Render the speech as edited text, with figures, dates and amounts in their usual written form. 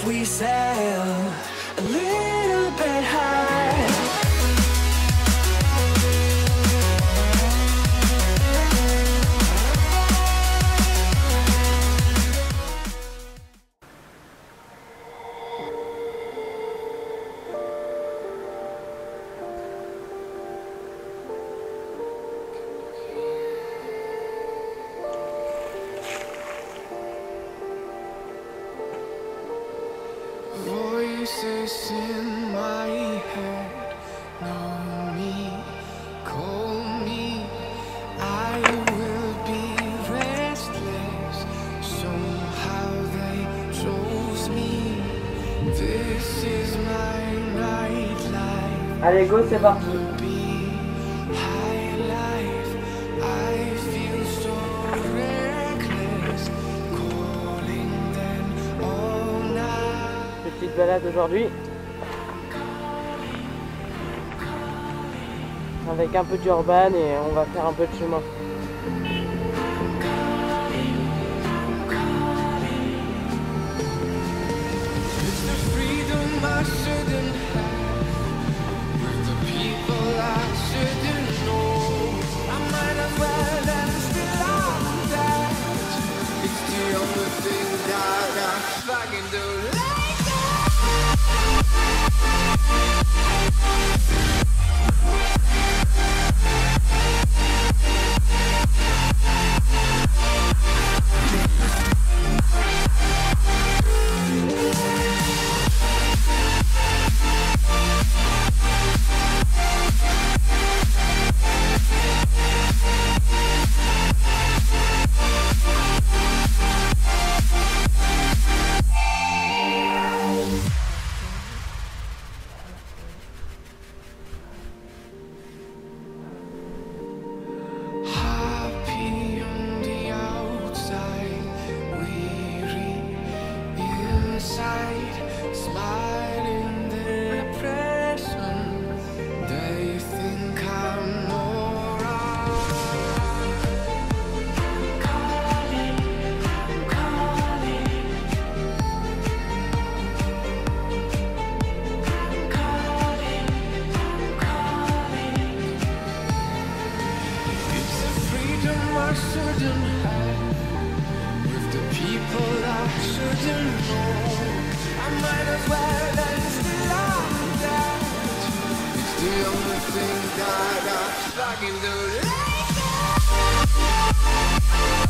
if we sail a little bit high? Voices in my head, know me, call me, I will be restless, somehow they chose me, this is my nightlife. Allez, go, c'est parti. Petite balade aujourd'hui avec un peu d'urban et on va faire un peu de chemin. I can do.